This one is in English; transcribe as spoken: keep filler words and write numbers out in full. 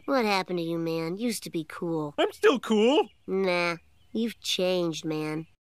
What happened to you, man? Used to be cool. I'm still cool. Nah, you've changed, man.